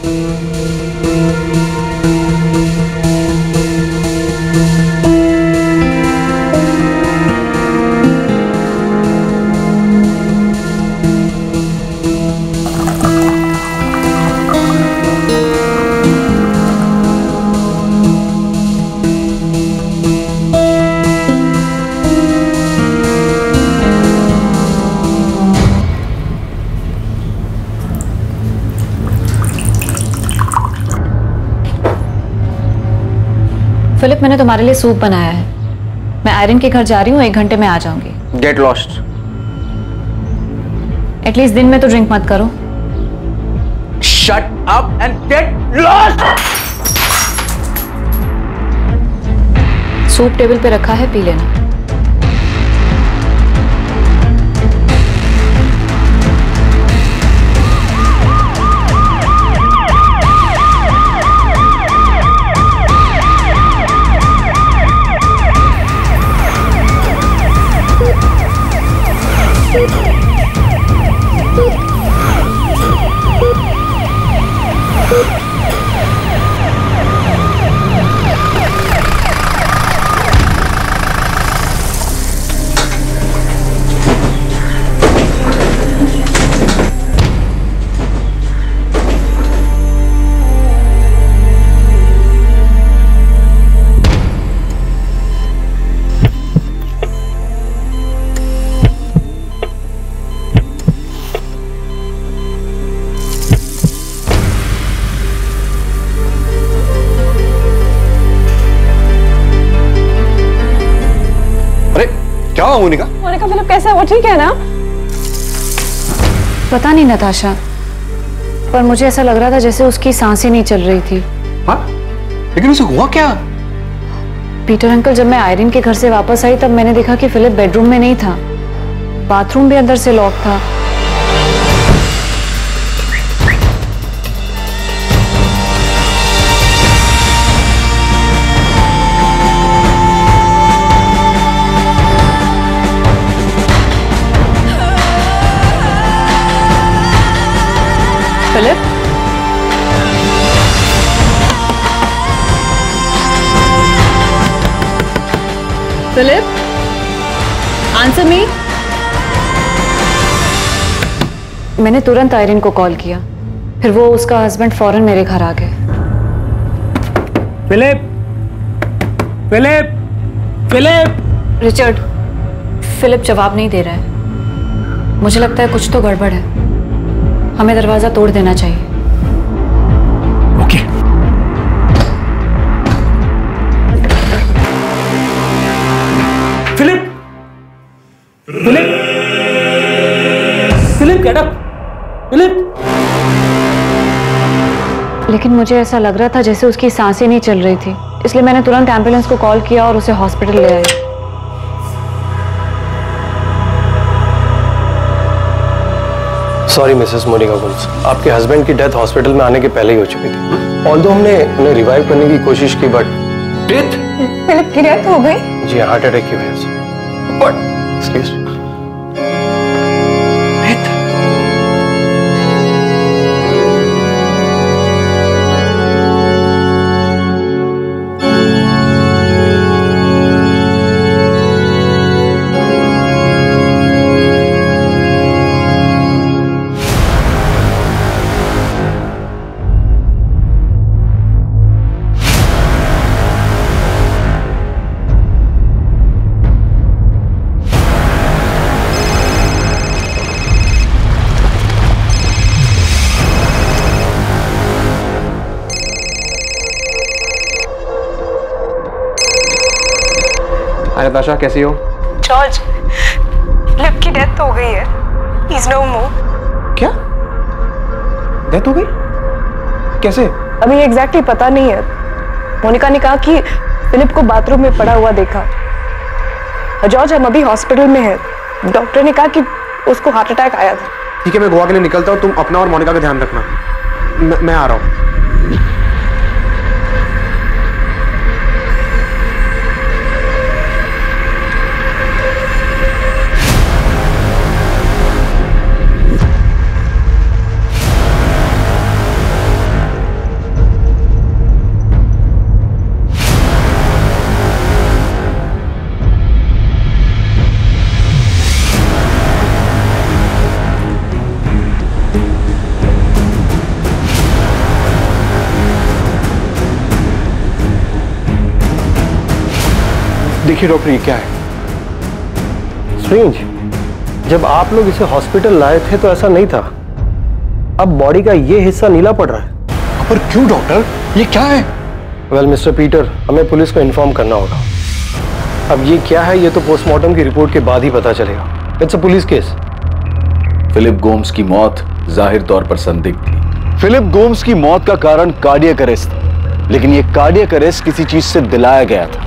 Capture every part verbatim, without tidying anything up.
Philip, मैंने तुम्हारे लिए सूप बनाया है। मैं आयरन के घर जा रही हूँ, एक घंटे में आ जाऊंगी। Get lost. एटलीस्ट दिन में तो ड्रिंक मत करो। Shut up and get lost. Soup table पे रखा है, पी लेना। क्या हुआ मोनिका? मोनिका, फिलिप कैसा है? वो ठीक है ना? पता नहीं नताशा, पर मुझे ऐसा लग रहा था जैसे उसकी सांसें नहीं चल रही थी। हाँ? लेकिन उसे हुआ क्या? पीटर अंकल, जब मैं आयरन के घर से वापस आई तब मैंने देखा कि फिलिप बेडरूम में नहीं था। बाथरूम भी अंदर से लॉक था। Philip, Philip, answer me. मैंने तुरंत आयरन को कॉल किया, फिर वो उसका हस्बैंड फौरन मेरे घर आ गए। Philip, Philip, Philip. Richard, Philip जवाब नहीं दे रहा है। मुझे लगता है कुछ तो गड़बड़ है। हमें दरवाजा तोड़ देना चाहिए। Okay. Philip, Philip, Philip, get up, Philip. लेकिन मुझे ऐसा लग रहा था जैसे उसकी सांसें नहीं चल रही थी, इसलिए मैंने तुरंत एम्बुलेंस को कॉल किया और उसे हॉस्पिटल ले आई। सॉरी मिसेस मोनिका गुल्स, आपके हस्बैंड की डेथ हॉस्पिटल में आने के पहले ही हो चुकी थी। ऑल्दो हमने उन्हें रिवाइव करने की कोशिश की, बट डेथ? फिलिप की डेथ हो गई? जी, हार्ट अटैक की वजह से। What? एक्सक्यूज। नताशा, कैसी हो? जॉर्ज, फिलिप की डेथ हो गई है। He is no more. क्या? डेथ हो गई? कैसे? अभी एग्जैक्टली पता नहीं है। मोनिका ने कहा कि फिलिप को बाथरूम में पड़ा हुआ देखा। जॉर्ज, हम अभी हॉस्पिटल में हैं। डॉक्टर ने कहा कि उसको हार्ट अटैक आया था। ठीक है, मैं गोवा के लिए निकलता हूँ। तुम अपना और मोनिका का ध्यान रखना। मैं, मैं आ रहा हूँ। देखिए डॉक्टर, ये क्या है? स्ट्रेंज, जब आप लोग इसे हॉस्पिटल लाए थे तो ऐसा नहीं था। अब बॉडी का ये हिस्सा नीला पड़ रहा है। पर क्यों डॉक्टर, ये क्या है? वेल मिस्टर पीटर, हमें पुलिस को इन्फॉर्म करना होगा। अब ये क्या है ये तो पोस्टमार्टम की रिपोर्ट के बाद ही पता चलेगा। It's a police case. Philip Gomes की मौत जाहिर तौर पर संदिग्ध थी। फिलिप गोम्स की मौत का कारण कार्डियक अरेस्ट था, लेकिन ये कार्डियक अरेस्ट किसी चीज से दिलाया गया था।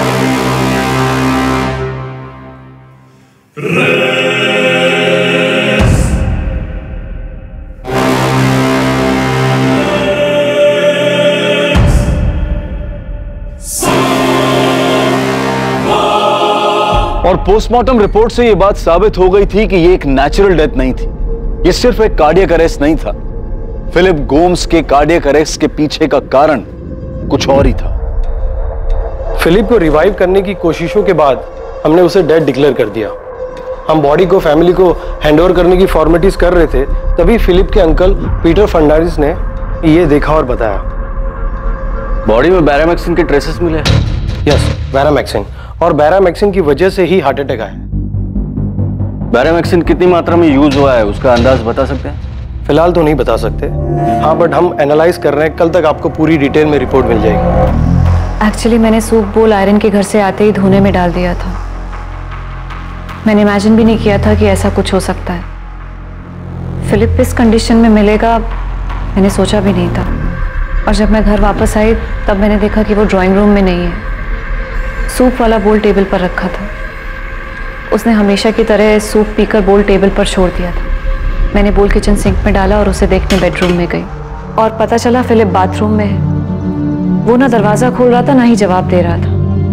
और पोस्टमार्टम रिपोर्ट से यह बात साबित हो गई थी कि यह एक नेचुरल डेथ नहीं थी, यह सिर्फ एक कार्डियक अरेस्ट नहीं था। फिलिप गोम्स के कार्डियक अरेस्ट के पीछे का कारण कुछ और ही था। फिलिप को रिवाइव करने की कोशिशों के बाद हमने उसे डेड डिक्लेयर कर दिया। हम बॉडी को फैमिली को हैंडओवर करने की फॉर्मेलिटीज कर रहे थे, तभी फिलिप के अंकल पीटर फर्नांडिस ने ये देखा और बताया। बॉडी में बैरामैक्सिन के ट्रेसेस मिले। यस, बैरामैक्सिन, और बैरामैक्सिन की वजह से ही हार्ट अटैक आया। बैरामैक्सिन कितनी मात्रा में यूज हुआ है उसका अंदाज बता सकते हैं? फिलहाल तो नहीं बता सकते, हाँ, बट हम एनालाइज कर रहे हैं। कल तक आपको पूरी डिटेल में रिपोर्ट मिल जाएगी। एक्चुअली मैंने सूप बोल आयरन के घर से आते ही धोने में डाल दिया था। मैंने इमेजिन भी नहीं किया था कि ऐसा कुछ हो सकता है। फिलिप इस कंडीशन में मिलेगा मैंने सोचा भी नहीं था। और जब मैं घर वापस आई तब मैंने देखा कि वो ड्राइंग रूम में नहीं है। सूप वाला बोल टेबल पर रखा था। उसने हमेशा की तरह सूप पीकर बोल टेबल पर छोड़ दिया था। मैंने बोल किचन सिंक में डाला और उसे देखने बेडरूम में गई और पता चला फिलिप बाथरूम में है। वो ना दरवाजा खोल रहा था ना ही जवाब दे रहा था।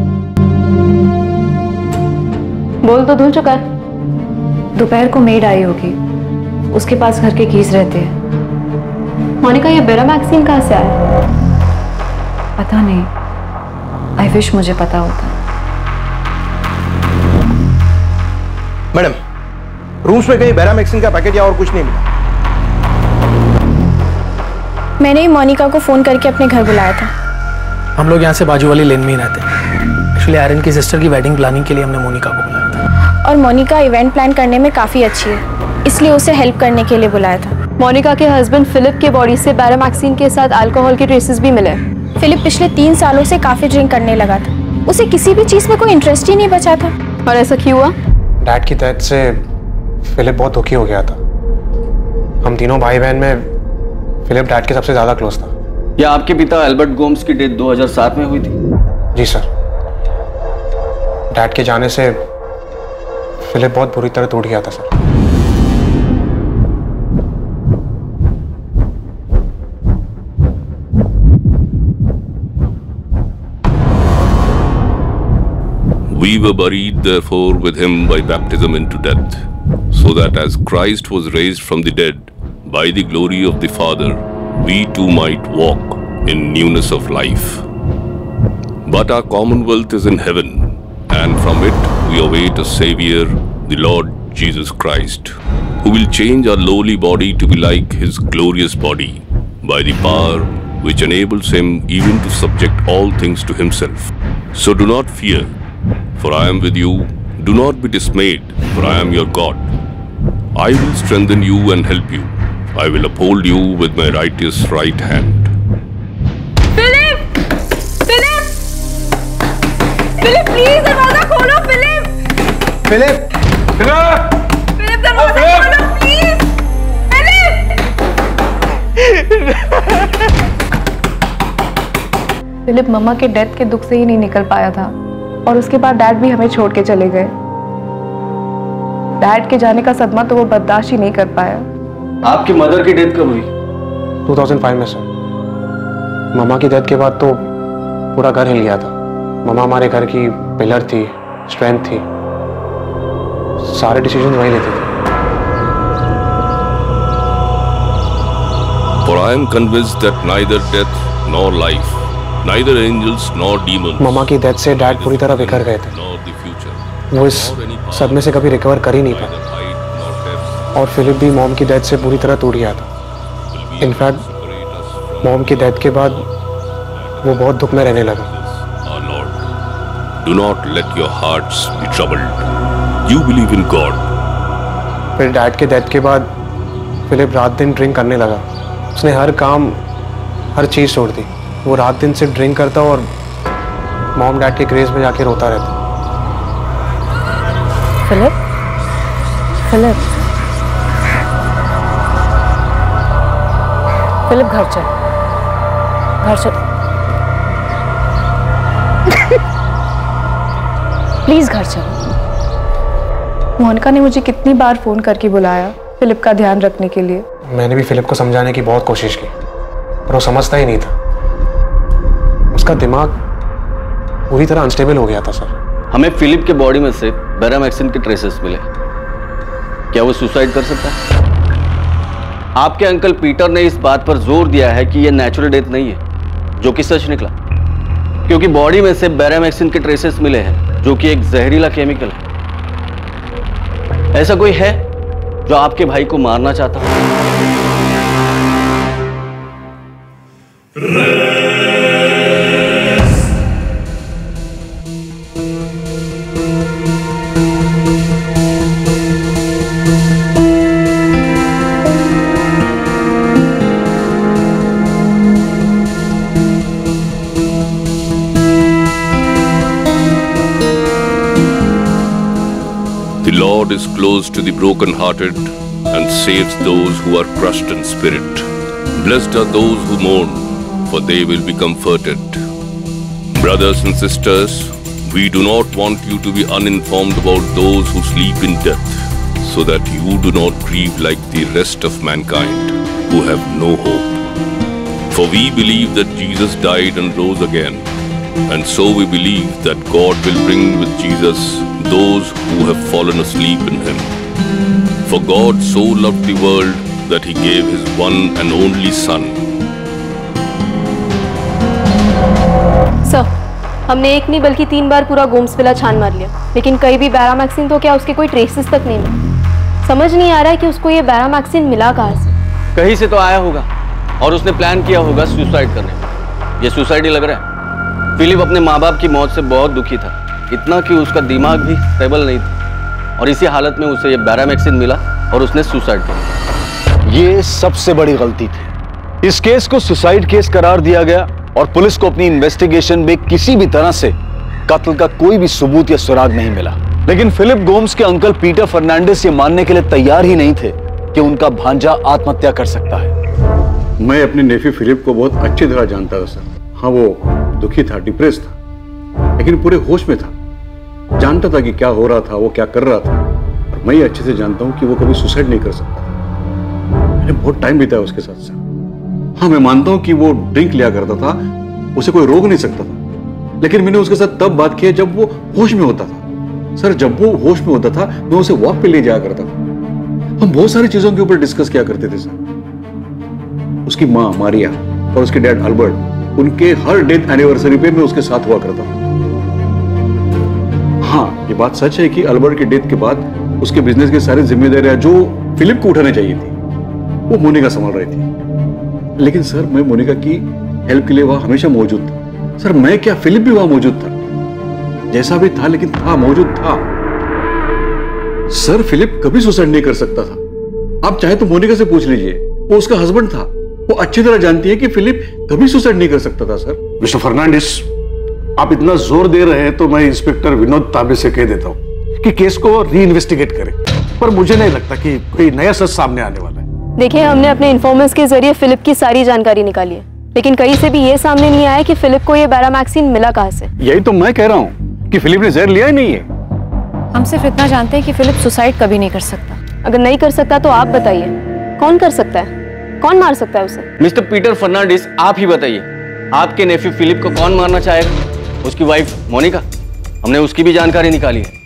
बोल तो धुल चुका है। दोपहर को मेड आई होगी, उसके पास घर के कीज रहते हैं। मोनिका, ये बैरामैक्सिन कहाँ से आया? पता नहीं, आई विश मुझे पता होता। मैडम, रूम्स में कहीं बैरामैक्सिन का पैकेट या और कुछ नहीं मिला? मैंने ही मोनिका को फोन करके अपने घर बुलाया था। हम लोग यहाँ से बाजू वाली लेन में ही रहते हैं। एक्चुअली आयरन की सिस्टर की वेडिंग प्लानिंग के लिए हमने मोनिका को बुलाया था। और मोनिका इवेंट प्लान करने में काफी अच्छी है, इसलिए उसे हेल्प करने के लिए बुलाया था। मोनिका के हस्बैंड फिलिप के बॉडी से बैरामैक्सिन के साथ अल्कोहल के ट्रेसेस भी मिले। फिलिप पिछले तीन सालों से काफी ड्रिंक करने लगा था। उसे किसी भी चीज में कोई इंटरेस्ट ही नहीं बचा था। और ऐसा क्यों हुआ? डैड की डेथ से फिलिप बहुत दुखी हो गया था। हम तीनों भाई बहन में फिलिप डैड के सबसे ज्यादा क्लोज था। या आपके पिता एल्बर्ट गोम्स की डेथ दो हज़ार सात में हुई थी? जी सर। डैड के जाने से फिलिप बहुत बुरी तरह टूट गया था sir. We were buried therefore with him by baptism into death, so that as Christ was raised from the dead by the glory of the Father, we too might walk in newness of life. But our commonwealth is in heaven, and from it we await a Saviour, the Lord Jesus Christ, who will change our lowly body to be like his glorious body, by the power which enables him even to subject all things to himself. So do not fear, for I am with you. Do not be dismayed, for I am your God. I will strengthen you and help you. I will uphold you with my righteous right hand. Philip! Philip! Philip, please दरवाजा खोलो। Philip! Philip! Philip! Philip, दरवाजा खोलो please. Philip! Philip मम्मा के death के दुख से ही नहीं निकल पाया था, और उसके बाद डैड भी हमें छोड़ के चले गए। डैड के जाने का सदमा तो वो बर्दाश्त ही नहीं कर पाया। आपकी मदर की डेथ कब हुई? दो हज़ार पाँच में सर। मम्मा की डेथ के बाद तो पूरा घर हिल गया था। मम्मा हमारे घर की पिलर थी, स्ट्रेंथ थी, सारे डिसीजन वही लेती थी। For I am convinced that neither death nor life, neither angels nor demons, मम्मा की डेथ से डैड पूरी तरह बिखर गए थे। nor the future, वो इस सदमे से कभी रिकवर कर ही नहीं पाए, neither height nor depth, और फिलिप भी मॉम की डेथ से पूरी तरह टूट गया था। इनफैक्ट मॉम की डेथ के बाद वो बहुत दुख में रहने लगा। our Lord. Do not let your hearts be troubled. You believe in God. फिर डैड के डेथ के बाद फिलिप रात दिन ड्रिंक करने लगा। उसने हर काम, हर चीज़ छोड़ दी। वो रात दिन सिर्फ ड्रिंक करता और मॉम डैड के क्रेज में जाके रोता रहता। फिलिप, फिलिप, फिलिप घर चल, घर चल, प्लीज घर चल। मोनिका ने मुझे कितनी बार फोन करके बुलाया फिलिप का ध्यान रखने के लिए। मैंने भी फिलिप को समझाने की बहुत कोशिश की, पर वो समझता ही नहीं था। उसका दिमाग पूरी तरह अनस्टेबल हो गया था सर। हमें फिलिप के बॉडी में से बैरामैक्सिन के ट्रेसेस मिले। क्या वो सुसाइड कर सकता है? आपके अंकल पीटर ने इस बात पर जोर दिया है कि यह नेचुरल डेथ नहीं है, जो कि सच निकला, क्योंकि बॉडी में से बैरामैक्सिन के ट्रेसेस मिले हैं, जो कि एक जहरीला केमिकल है। ऐसा कोई है जो आपके भाई को मारना चाहता हो? The Lord is close to the broken-hearted and saves those who are crushed in spirit. Blessed are those who mourn, for they will be comforted. Brothers and sisters, we do not want you to be uninformed about those who sleep in death, so that you do not grieve like the rest of mankind, who have no hope. For we believe that Jesus died and rose again, and so we believe that God will bring with Jesus those who have fallen asleep in him. For God so loved the world that he gave his one and only Son. Sir, हमने एक नहीं बल्कि तीन बार पूरा Gomes villa छान मार लिया, लेकिन कहीं भी बैरामैक्सिन तो क्या उसके कोई ट्रेसेस तक नहीं मिले। समझ नहीं आ रहा है कि उसको ये बैरामैक्सिन मिला कहाँ से। कहीं से तो आया होगा और उसने प्लान किया होगा सुसाइड करने का। ये सुसाइड ही लग रहा है। फिलिप अपने माँ बाप की मौत से बहुत दुखी था, इतना कि उसका दिमाग भी स्टेबल नहीं था, और इसी हालत में उसे ये बैरामैक्सिन मिला और उसने सुसाइड कर लिया। ये सबसे बड़ी गलती थी। इस केस को सुसाइड केस करार दिया गया और पुलिस को अपनी इन्वेस्टिगेशन में किसी भी तरह से कत्ल का कोई भी सबूत या सुराग नहीं मिला। लेकिन फिलिप गोम्स के अंकल पीटर फर्नांडिस ये मानने के लिए तैयार ही नहीं थे कि उनका भांजा आत्महत्या कर सकता है। मैं अपने नेफ्यू फिलिप को बहुत अच्छी तरह जानता था सर। हाँ, वो दुखी था, डिप्रेस था, लेकिन पूरे होश में था। जानता था कि क्या हो रहा था, वो क्या कर रहा था, और मैं ये अच्छे से जानता हूँ कि वो कभी सुसाइड नहीं कर सकता। मैंने बहुत टाइम बिताया उसके साथ सर। हाँ, मैं मानता हूँ कि वो ड्रिंक लिया करता था, उसे कोई रोक नहीं सकता था, लेकिन मैंने उसके साथ तब बात की जब वो होश में होता था। सर, जब वो होश में होता था मैं उसे वॉक पे ले जाया करता था। हम बहुत सारी चीजों के ऊपर डिस्कस किया करते थे सर। उसकी माँ मारिया और उसके डैड अल्बर्ट, उनके हर डेथ एनिवर्सरी पे मैं उसके साथ हुआ करता था। हाँ, ये बात सच है कि अल्बर्ट के डेथ के बाद उसके बिजनेस की सारी जिम्मेदारियां जो फिलिप को उठानी चाहिए थी वो मोनिका संभाल रही थी। लेकिन सर, मैं मोनिका की हेल्प के लिए वहां हमेशा मौजूद था। सर, मैं क्या, फिलिप भी वहां मौजूद था, जैसा भी था, लेकिन था, मौजूद था। सर, फिलिप कभी सुसाइड नहीं कर सकता था। आप चाहे तो मोनिका से पूछ लीजिए, वो उसका हस्बैंड था। वो अच्छी तरह जानती है कि फिलिप कभी सुसाइड नहीं कर सकता था सर। मिस्टर फर्नांडिस, आप इतना जोर दे रहे हैं तो मैं इंस्पेक्टर विनोद ताबे से कह देता हूँ कि केस को री इन्वेस्टिगेट करें, पर मुझे नहीं लगता कि कोई नया सच सामने आने वाला है। देखिए, हमने अपने इन्फॉर्मर्स के जरिए फिलिप की सारी जानकारी निकाली है, लेकिन कहीं से भी ये सामने नहीं आया कि फिलिप को ये बैरामैक्सिन मिला कहाँ से। यही तो मैं कह रहा हूँ कि फिलिप ने जहर लिया ही नहीं है। हम सिर्फ इतना जानते हैं कि फिलिप सुसाइड कभी नहीं कर सकता। अगर नहीं कर सकता तो आप बताइए, कौन कर सकता है? कौन मार सकता है उसे? मिस्टर पीटर फर्नांडिस, आप ही बताइए, आपके नेफ्यू फिलिप को कौन मारना चाहेगा? उसकी वाइफ मोनिका? हमने उसकी भी जानकारी निकाली है।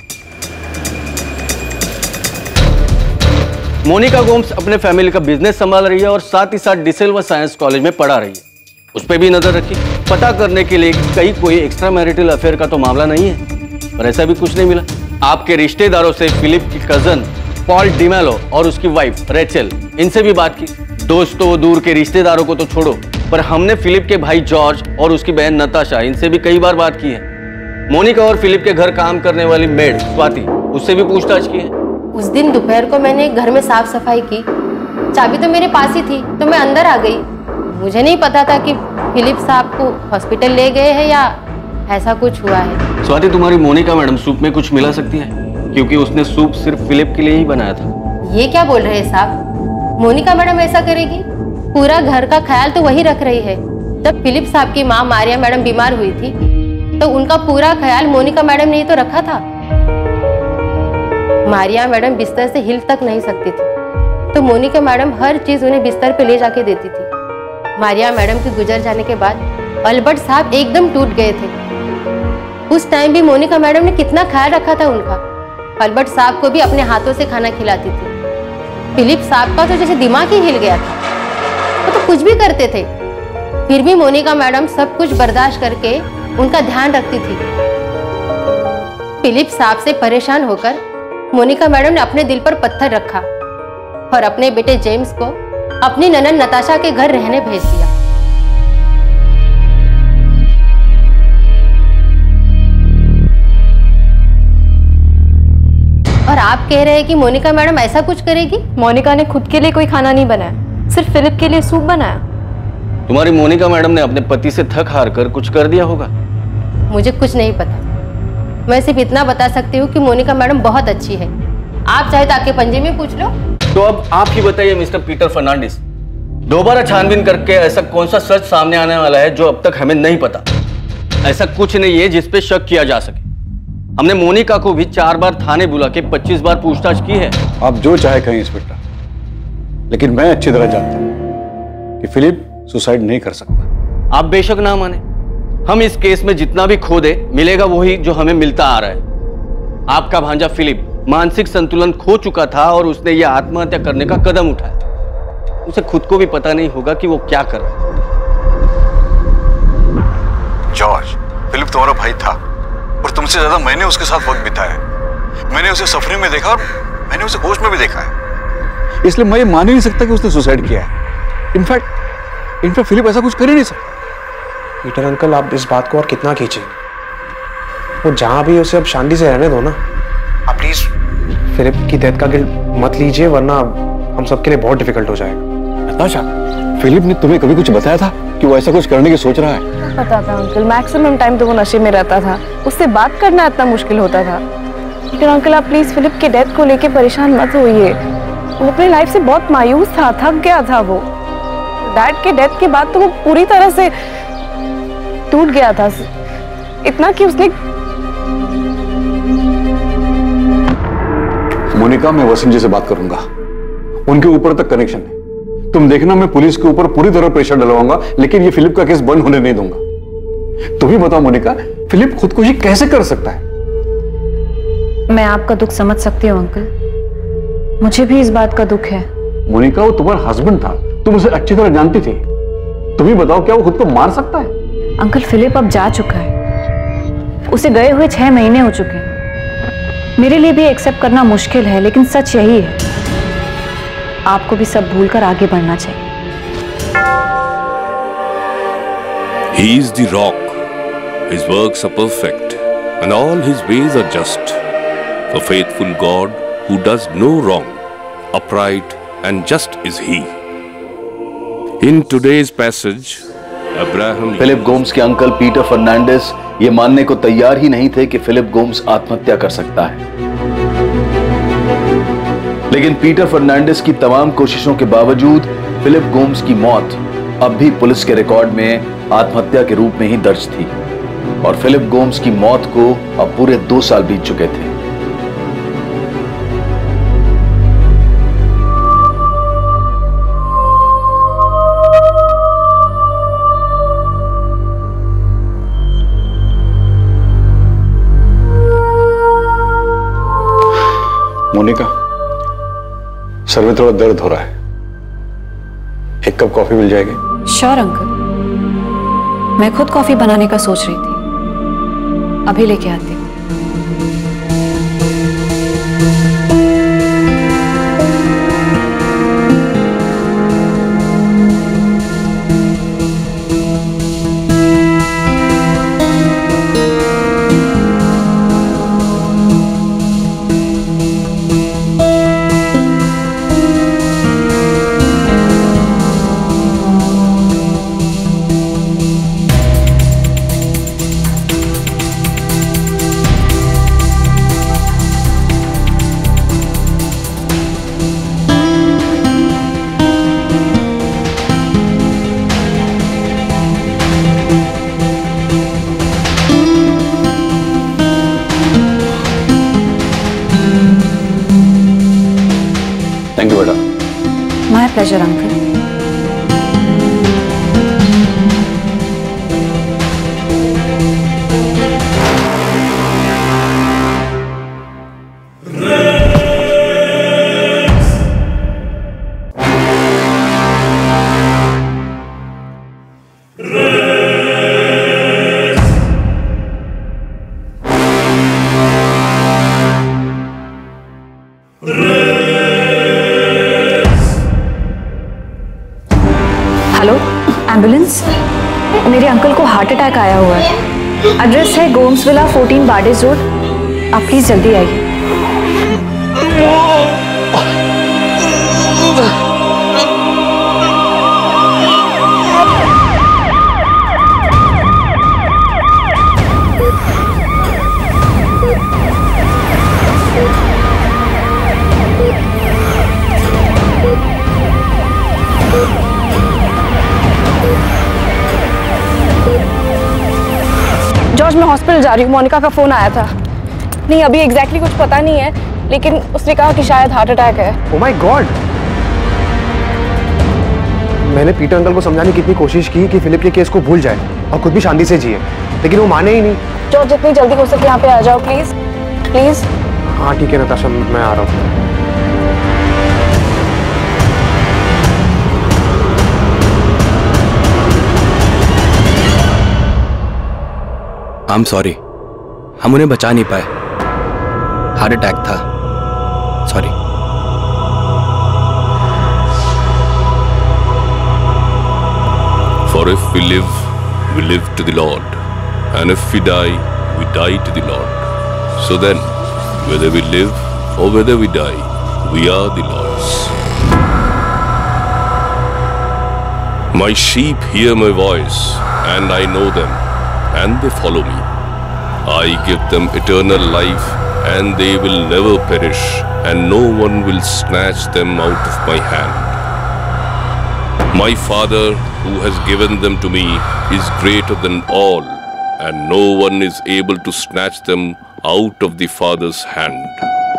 मोनिका गोम्स अपने फैमिली का बिजनेस संभाल रही है और साथ ही साथ डिसेल्वा साइंस कॉलेज में पढ़ा रही है। उस पर भी नजर रखी, पता करने के लिए कहीं कोई एक्स्ट्रा मैरिटल अफेयर का तो मामला नहीं है, पर ऐसा भी कुछ नहीं मिला। आपके रिश्तेदारों से फिलिप की कजन पॉल डिमेलो और उसकी वाइफ रेचल, इनसे भी बात की। दोस्तों, दूर के रिश्तेदारों को तो छोड़ो, पर हमने फिलिप के भाई जॉर्ज और उसकी बहन नताशा, इनसे भी कई बार बात की है। मोनिका और फिलिप के घर काम करने वाली मेड स्वाति, उससे भी पूछताछ की है? उस दिन दोपहर को मैंने घर में साफ सफाई की, चाबी तो मेरे पास ही थी, तो मैं अंदर आ गई। मुझे नहीं पता था कि फिलिप साहब को हॉस्पिटल ले गए हैं या ऐसा कुछ हुआ है। स्वाति, तुम्हारी मोनिका मैडम सूप में कुछ मिला सकती है, क्योंकि उसने सूप सिर्फ फिलिप के लिए ही बनाया था। ये क्या बोल रहे हैं साहब? मोनिका मैडम ऐसा करेगी? पूरा घर का ख्याल तो वही रख रही है। जब फिलिप साहब की माँ मारिया मैडम बीमार हुई थी तो उनका पूरा ख्याल मोनिका मैडम ने ही तो रखा था। मारिया मैडम बिस्तर से हिल तक नहीं सकती थी, तो मोनिका मैडम हर चीज उन्हें बिस्तर पे ले जाके देती थी। मारिया मैडम के गुजर जाने के बाद अल्बर्ट साहब एकदम टूट गए थे। उस टाइम भी मोनिका मैडम ने कितना ख्याल रखा था उनका। अल्बर्ट साहब को भी अपने हाथों से खाना खिलाती थी। फिलिप साहब का तो जैसे दिमाग ही हिल गया था, वो तो कुछ भी करते थे, फिर भी मोनिका मैडम सब कुछ बर्दाश्त करके उनका ध्यान रखती थी। फिलिप साहब से परेशान होकर मोनिका मैडम ने अपने दिल पर पत्थर रखा और अपने बेटे जेम्स को अपनी ननद नताशा के घर रहने भेज दिया। और आप कह रहे हैं कि मोनिका मैडम ऐसा कुछ करेगी? मोनिका ने खुद के लिए कोई खाना नहीं बनाया, सिर्फ फिलिप के लिए सूप बनाया। तुम्हारी मोनिका मैडम ने अपने पति से थक हार कर कुछ कर दिया होगा। मुझे कुछ नहीं पता, मैं सिर्फ इतना बता सकती हूँ कि मोनिका मैडम बहुत अच्छी है। आप चाहे तो आके पंजे में पूछ लो। तो अब आप ही बताइए मिस्टर पीटर फर्नांडिस, दोबारा छानबीन करके ऐसा कौन सा सच सामने आने वाला है जो अब तक हमें नहीं पता? ऐसा कुछ नहीं है जिस पे शक किया जा सके। हमने मोनिका को भी चार बार थाने बुला के पच्चीस बार पूछताछ की है। आप जो चाहे कहें इंस्पेक्टर, लेकिन मैं अच्छी तरह जानता हूं कि फिलिप सुसाइड नहीं कर सकता। आप बेशक ना माने, हम इस केस में जितना भी खो दे मिलेगा वही जो हमें मिलता आ रहा है। आपका भांजा फिलिप मानसिक संतुलन खो चुका था और उसने यह आत्महत्या करने का कदम उठाया। उसे खुद को भी पता नहीं होगा कि वो क्या कर रहा है। जॉर्ज, फिलिप तुम्हारा भाई था और तुमसे ज्यादा मैंने उसके साथ वक्त बिताया। मैंने उसे सफरिंग में देखा और मैंने उसे होश में भी देखा है, इसलिए मैं ये मान ही नहीं सकता कि उसने सुसाइड किया है। इनफैक्ट इनफैक्ट फिलिप ऐसा कुछ कर ही नहीं सकता। पीटर अंकल, आप इस बात को और कितना खींचे? वो जहां भी उसे अब शांति से रहने दो ना। आप प्लीज फिलिप की डेथ का गिल्ट मत लीजिए, वरना हम सबके लिए बहुत डिफिकल्ट हो जाएगा। नताशा, फिलिप ने तुम्हें कभी कुछ बताया था कि वो ऐसा कुछ करने की सोच रहा है? पता था अंकल, मैक्सिमम टाइम तो वो नशे में रहता था, उससे बात करना इतना मुश्किल होता था। लेकिन अंकल आप प्लीज फिलिप के डेथ को लेके परेशान मत होइए। वो अपनी लाइफ से बहुत मायूस था, थक गया था। वो डैड के डेथ के बाद तो वो पूरी तरह से टूट गया था, इतना कि उसने। मोनिका, मैं वसीम जी से बात करूंगा, उनके ऊपर तक कनेक्शन है। तुम देखना, मैं पुलिस के ऊपर पूरी तरह प्रेशर डलवाऊंगा, लेकिन ये फिलिप का केस बंद होने नहीं दूंगा। तुम ही बताओ मोनिका, फिलिप खुदकुशी कैसे कर सकता है? मैं आपका दुख समझ सकती हूँ अंकल, मुझे भी इस बात का दुख है। मोनिका, वो तुम्हारा हस्बैंड था, तुम उसे अच्छी तरह जानती थी। तुम ही बताओ, क्या वो खुद को मार सकता है? अंकल, फिलिप अब जा चुका है, उसे गए हुए छह महीने हो चुके हैं। मेरे लिए भी एक्सेप्ट करना मुश्किल है, लेकिन सच यही है। आपको भी सब भूलकर आगे बढ़ना चाहिए। He is the rock. His works are perfect, and all his ways are just. A faithful God who does no wrong, upright and just is he. In today's passage, Abraham Philip Gomes के uncle Peter Fernandes ये मानने को तैयार ही नहीं थे कि Philip Gomes आत्महत्या कर सकता है। लेकिन पीटर फर्नांडिस की तमाम कोशिशों के बावजूद फिलिप गोम्स की मौत अब भी पुलिस के रिकॉर्ड में आत्महत्या के रूप में ही दर्ज थी और फिलिप गोम्स की मौत को अब पूरे दो साल बीत चुके थे। मोनिका, सर में थोड़ा दर्द हो रहा है, एक कप कॉफी मिल जाएगी? श्योर अंकल, मैं खुद कॉफी बनाने का सोच रही थी, अभी लेके आती हूँ। Pleasure uncle. एम्बुलेंस, मेरे अंकल को हार्ट अटैक आया हुआ है। एड्रेस है Gomes villa fourteen Bardez road. आप प्लीज जल्दी आइए। जॉर्ज, मैं हॉस्पिटल जा रही हूँ। मोनिका का फोन आया था। नहीं, अभी एग्जैक्टली कुछ पता नहीं है, लेकिन उसने कहा कि शायद हार्ट अटैक है। Oh my God! मैंने पीटर अंकल को समझाने की इतनी कोशिश की कि फिलिप के केस को भूल जाए और खुद भी शांति से जिए, लेकिन वो माने ही नहीं। जॉर्ज, जितनी जल्दी हो सके यहाँ पे आ जाओ प्लीज, प्लीज। हाँ ठीक है नताशा, मैं आ रहा हूँ। आई एम सॉरी, हम उन्हें बचा नहीं पाए। हार्ट अटैक था, sorry. For if we live, we live to the Lord, and if we die, we die to the Lord. So then, whether we live or whether we die, we are the Lord's. My sheep hear my voice, and I know them, and they follow me. I give them eternal life, and they will never perish, and no one will snatch them out of my hand. My Father, who has given them to me, is greater than all, and no one is able to snatch them out of the Father's hand.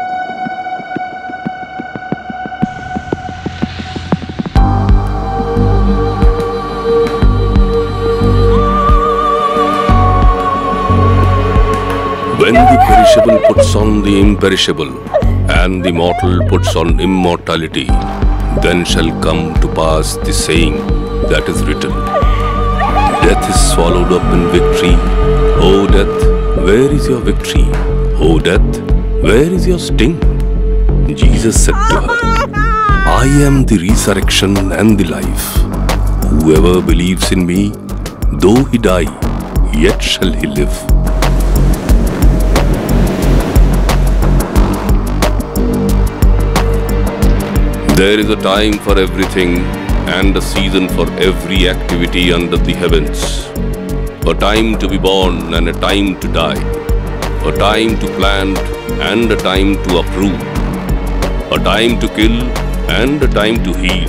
When the perishable puts on the imperishable, and the mortal puts on immortality, then shall come to pass the saying that is written, Death is swallowed up in victory. O death, where is your victory? O death, where is your sting? Jesus said to her, I am the resurrection and the life. Whoever believes in me, though he die, yet shall he live. There is a time for everything and a season for every activity under the heavens. A time to be born and a time to die. A time to plant and a time to uproot. A time to kill and a time to heal.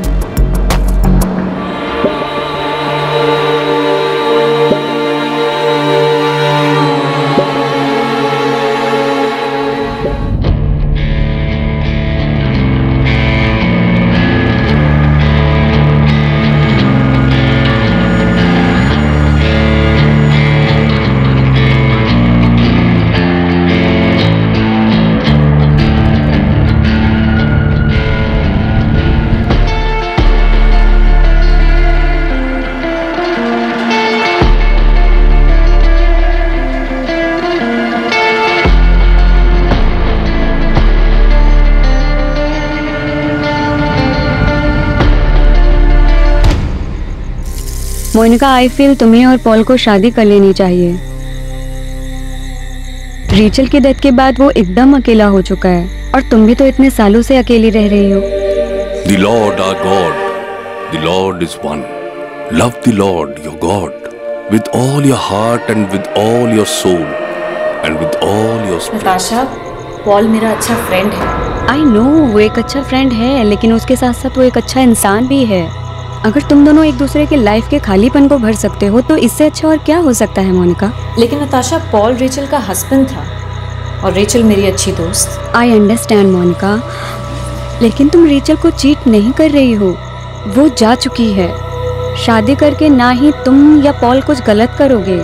Monica, I feel तुम्हें और Paul को शादी कर लेनी चाहिए। रीचल की death के बाद वो एकदम अकेला हो चुका है और तुम भी तो इतने सालों से अकेली रह रही हो। The Lord our God, the Lord is one. Love the Lord your God with all your heart and with all your soul and with all your spirit. Natasha, Paul मेरा अच्छा फ्रेंड है। आई नो वो एक अच्छा friend है, लेकिन उसके साथ साथ वो एक अच्छा इंसान भी है। अगर तुम दोनों एक दूसरे के लाइफ के खालीपन को भर सकते हो तो इससे अच्छा और क्या हो सकता है मोनिका। लेकिन नताशा, पॉल रेचल का हस्बैंड था और रेचल मेरी अच्छी दोस्त। आई अंडरस्टैंड मोनिका, लेकिन तुम रेचल को चीट नहीं कर रही हो, वो जा चुकी है। शादी करके ना ही तुम या पॉल कुछ गलत करोगे।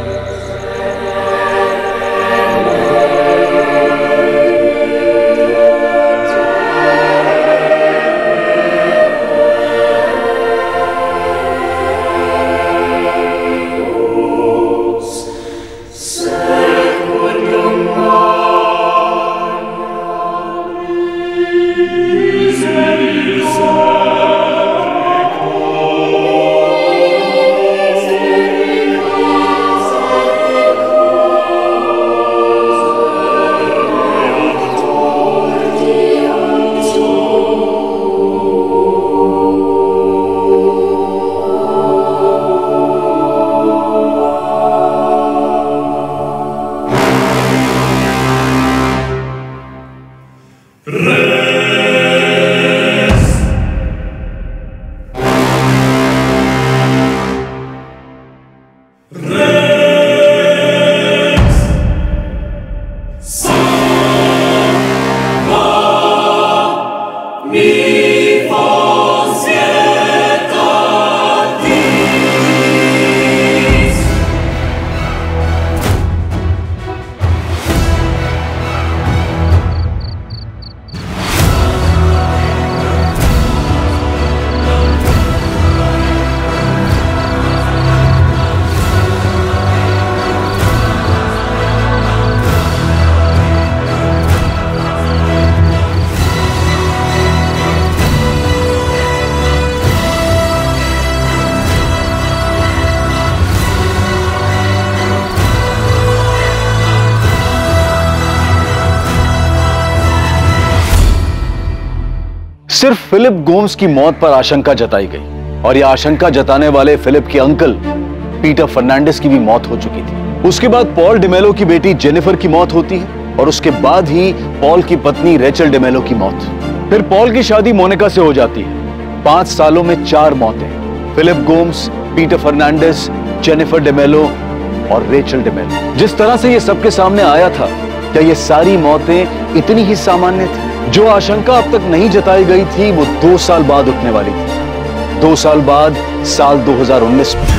सिर्फ फिलिप गोम्स की मौत पर आशंका जताई गई और यह आशंका जताने वाले फिलिप के अंकल पीटर फर्नांडिस की भी मौत हो चुकी थी। उसके बाद पॉल डिमेलो की बेटी जेनिफर की मौत होती है और उसके बाद ही पॉल की पत्नी रेचल डिमेलो की मौत। फिर पॉल की शादी मोनिका से हो जाती है। पांच सालों में चार मौतें, Philip Gomes, Peter Fernandes, Jennifer D'Mello और रेचल डिमेलो। जिस तरह से यह सबके सामने आया था, क्या ये सारी मौतें इतनी ही सामान्य थी? जो आशंका अब तक नहीं जताई गई थी वो दो साल बाद उठने वाली थी। दो साल बाद साल दो हज़ार उन्नीस में।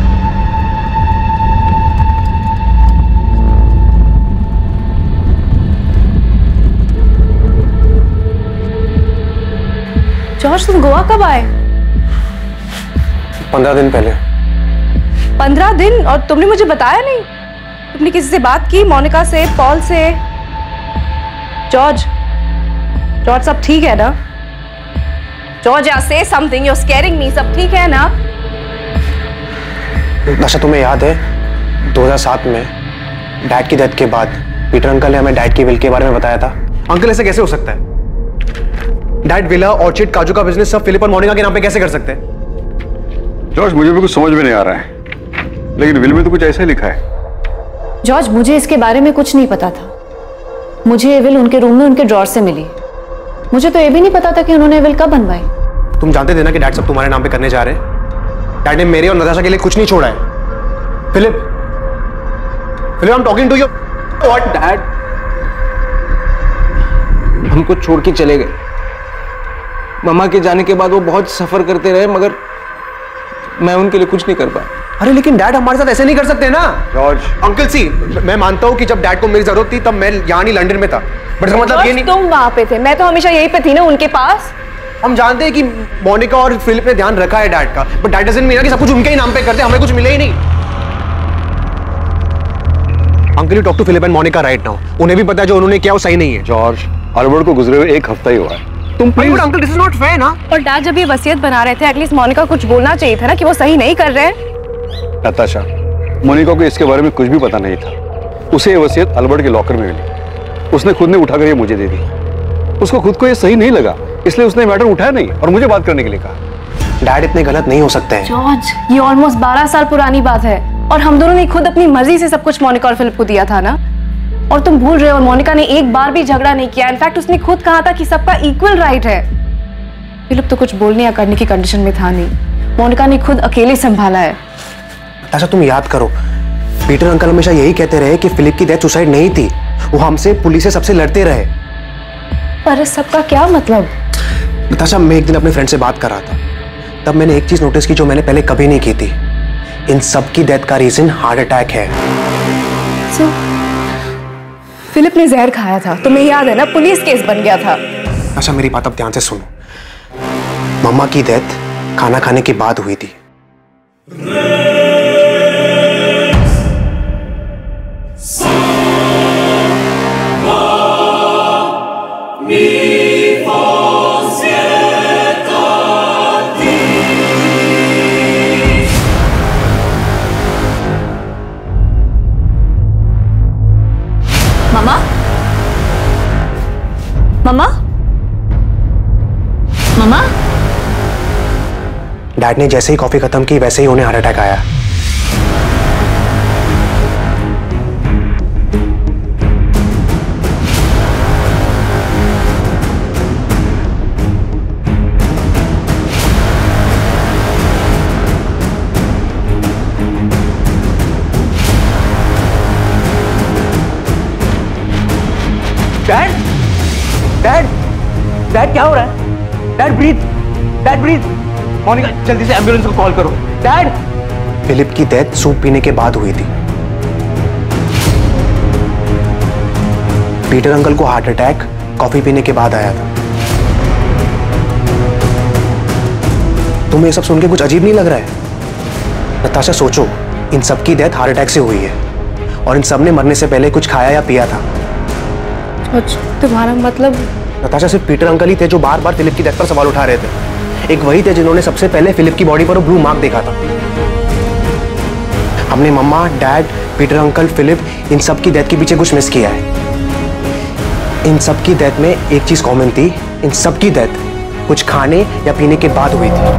जॉर्ज, तुम गोवा कब आए? पंद्रह दिन पहले। पंद्रह दिन? और तुमने मुझे बताया नहीं? तुमने किसी से बात की? मोनिका से, पॉल से? जॉर्ज, जॉर्ज सब ठीक है ना? जॉर्ज, या say something, you are scaring me. सब ठीक है ना? अच्छा, तुम्हें याद है दो हज़ार सात में डैड की डेथ के बाद पीटर अंकल ने हमें डैड की विल के बारे में बताया था। अंकल, ऐसे कैसे हो सकता है? डैड विला, ऑर्चिड, काजू का बिजनेस सब फिलिप और मोनिका के नाम पे कैसे कर सकते हैं? जॉर्ज, मुझे भी कुछ समझ में नहीं आ रहा है, लेकिन विल में तो कुछ ऐसा ही लिखा है। जॉर्ज, मुझे इसके बारे में कुछ नहीं पता था। मुझे ये विल उनके रूम में उनके ड्रॉर से मिली। मुझे तो ये भी नहीं पता था कि उन्होंने विल कब बनवाई। तुम जानते थे ना कि डैड सब तुम्हारे नाम पे करने जा रहे हैं। डैड ने मेरे और नताशा के लिए कुछ नहीं छोड़ा है। Philip, Philip, I am talking to you. What? Dad हमको छोड़ के चले गए। मम्मा के जाने के बाद वो बहुत सफर करते रहे, मगर मैं उनके लिए कुछ नहीं कर पाया। अरे लेकिन डैड हमारे साथ ऐसे नहीं कर सकते ना। जॉर्ज, अंकल सी, मैं मानता हूँ कि जब डैड को मेरी जरूरत थी तब मैं यहाँ नहीं लंदन में था, बट इसका मतलब ये नहीं। तुम वहां पे थे, मैं तो हमेशा यहीं पे थी ना उनके पास। हम जानते हैं कि मोनिका और फिलिप ने ध्यान रखा है डैड का, बट डैड डजंट मीन कि सब कुछ उनके ही नाम पे करते, हमें कुछ मिले ही नहीं। Uncle, you talk to Philip and Monica right now. उन्हें भी पता है जो उन्होंने किया वो सही नहीं है। जॉर्ज, अल्बर्ट को गुजरे हुए एक हफ्ता ही हुआ है। तुम please uncle, this is not fair ना। और डैड जब ये वसीयत बना रहे थे, एटलीस्ट मोनिका कुछ बोलना चाहिए था ना कि वो सही नहीं कर रहे हैं। नताशा, मोनिका को इसके बारे में कुछ भी पता नहीं था। उसे ये वसीयत अल्बर्ट के लॉकर में मिली। उसने खुद ने उठाकर ये मुझे दे दी। उसको खुद को ये सही नहीं लगा, इसलिए उसने मैटर उठाया नहीं और मुझे बात करने के लिए कहा। डैड इतने गलत नहीं हो सकते हैं। जॉर्ज, ये ऑलमोस्ट बारह साल पुरानी बात है और हम दोनों ने खुद अपनी मर्जी से सब कुछ मोनिका और फिलिप को दिया था ना। और तुम भूल रहे हो, मोनिका ने एक बार भी झगड़ा नहीं किया। इनफैक्ट उसने खुद कहा था कि सबका इक्वल राइट है। फिलिप तो कुछ बोलने या करने की कंडीशन में था नहीं। मोनिका ने खुद अकेले संभाला है। अच्छा, तुम याद करो, पीटर अंकल हमेशा यही कहते रहे कि फिलिप की डेथ सुसाइड नहीं थी, वो हमसे, पुलिस से, सबसे लड़ते रहे। पर इस सब का क्या मतलब? नताशा, मैं एक दिन अपने फ्रेंड से बात कर रहा था, तब मैंने एक चीज नोटिस की जो मैंने पहले कभी नहीं की थी। इन सब की डेथ का रीजन हार्ट अटैक है। so, फिलिप ने जहर खाया था, तुम्हें याद है ना? पुलिस केस बन गया था। अच्छा, मेरी बात अब ध्यान से सुनो। मम्मा की डेथ खाना खाने के बाद हुई थी। मम्मा, मम्मा, मम्मा। डैड ने जैसे ही कॉफी खत्म की वैसे ही उन्हें हार्ट अटैक आया। डैड, डैड, डैड क्या हो रहा है? Dad breathe, dad breathe. Monica, जल्दी से एम्बुलेंस को कॉल करो। डैड। फिलिप की डेथ सूप पीने के बाद हुई थी। पीटर अंकल को हार्ट अटैक कॉफी पीने के बाद आया था। तुम्हें ये सब सुन के कुछ अजीब नहीं लग रहा है? नताशा, सोचो, इन सब की डेथ हार्ट अटैक से हुई है और इन सब ने मरने से पहले कुछ खाया या पिया था। अच्छा, तुम्हारा मतलब? नताशा, सिर्फ पीटर अंकल ही थे जो बार बार फिलिप की डेथ पर सवाल उठा रहे थे। एक वही थे जिन्होंने सबसे पहले फिलिप की बॉडी पर वो ब्लू मार्क देखा था। हमने mama, dad, Peter uncle, Philip, इन सब की डेथ के पीछे कुछ मिस किया है। इन सब की डेथ में एक चीज कॉमन थी, इन सब की डेथ कुछ खाने या पीने के बाद हुई थी।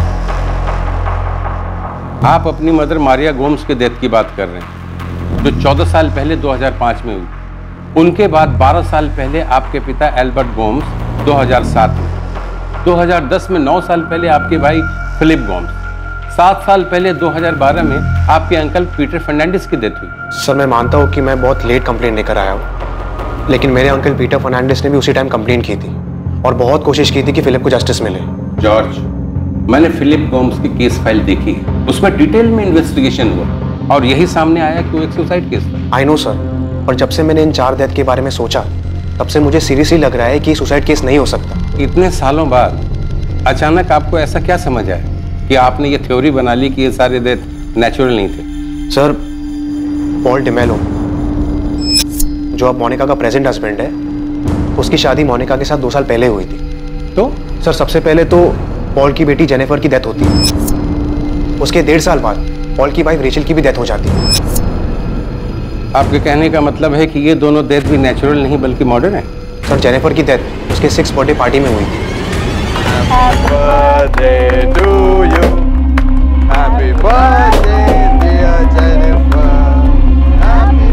आप अपनी मदर मारिया गोम्स के डेथ की बात कर रहे हैं, जो चौदह साल पहले दो हज़ार पाँच में हुई। उनके बाद बारह साल पहले आपके पिता एल्बर्ट गोम्स दो हज़ार सात में, दो हज़ार दस में नौ साल पहले आपके भाई फिलिप गोम्स, सात साल पहले दो हज़ार बारह में आपके अंकल पीटर फर्नांडिस की डेथ हुई। सर, मैं मानता हूँ कि मैं बहुत लेट कंप्लेंट लेकर आया हूँ, लेकिन मेरे अंकल पीटर फर्नांडिस ने भी उसी टाइम कंप्लेंट की थी और बहुत कोशिश की थी कि फिलिप को जस्टिस मिले। जॉर्ज, मैंने फिलिप गोम्स की केस फाइल देखी, उसमें डिटेल में इन्वेस्टिगेशन हुआ और यही सामने आया कि वो एक सुसाइड केस था। आई नो सर, पर जब से मैंने इन चार डेथ के बारे में सोचा तब से मुझे सीरियसली लग रहा है कि सुसाइड केस नहीं हो सकता। इतने सालों बाद अचानक आपको ऐसा क्या समझ आया कि आपने ये थ्योरी बना ली कि ये सारे डेथ नेचुरल नहीं थे? सर, पॉल डिमेलो, जो अब मोनिका का प्रेजेंट हस्बैंड है, उसकी शादी मोनिका के साथ दो साल पहले हुई थी। तो सर, सबसे पहले तो पॉल की बेटी जेनिफर की डेथ होती है। उसके डेढ़ साल बाद पॉल की वाइफ रेचल की भी डेथ हो जाती है। आपके कहने का मतलब है कि ये दोनों डेथ भी नेचुरल नहीं बल्कि मॉडर्न है? सर, जेनिफर की डेथ उसके सिक्स बर्थडे पार्टी में हुई थी। Happy birthday to you. Happy birthday, dear Jennifer. Happy